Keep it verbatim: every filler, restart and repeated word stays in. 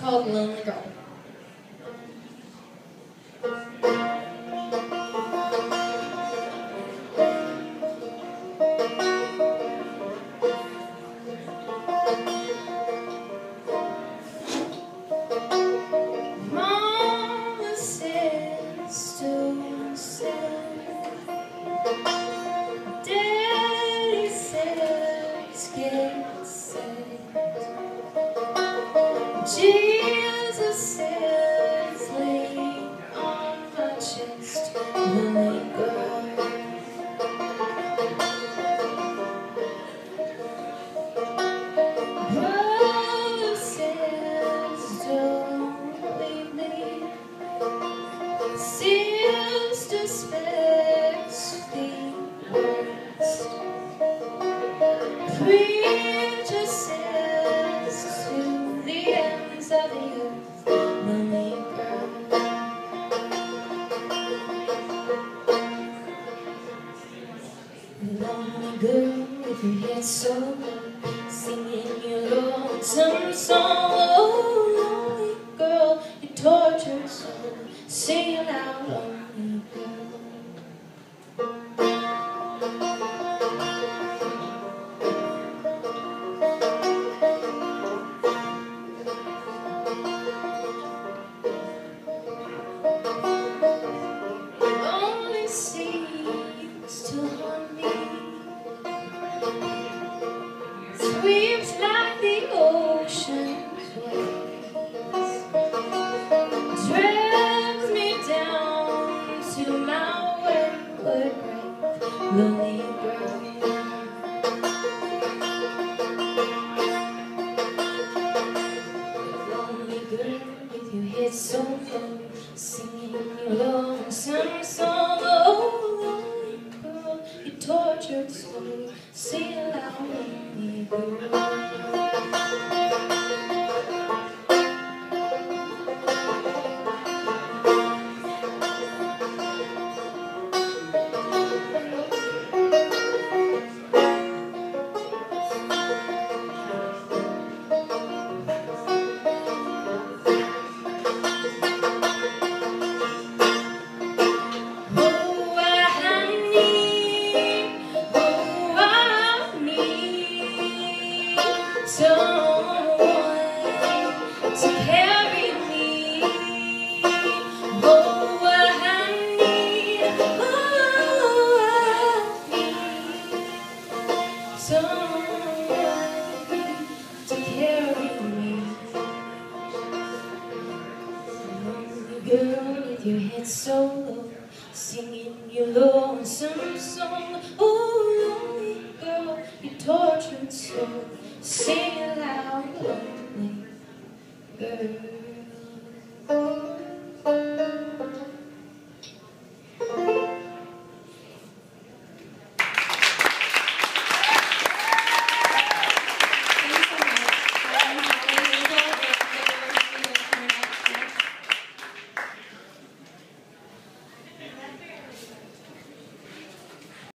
called Lonely Girl. Mama said, still said, Daddy said, it's getting sad. Jesus says, lay on my chest, lonely girl. Brother says, don't leave me. Sister specs the worst. Preacher says to the ends of the earth, lonely girl. Lonely girl with your head so low, singing your lonesome song. Oh, lonely girl, you tortured soul, sing it out, lonely girl. Only seems to haunt me, sweeps like the ocean's waves, drags me down to my wayward grave, lonely girl. Lonely girl with your head so low, singing your lonesome song. Oh, lonely girl, you tortured soul, sing it loud, lonely girl. Someone to carry me. Oh, I need, oh, I need someone to carry me. Lonely girl with your head so low, singing your lonesome song. Oh, lonely girl, you tortured soul, sing it loud, lonely girl.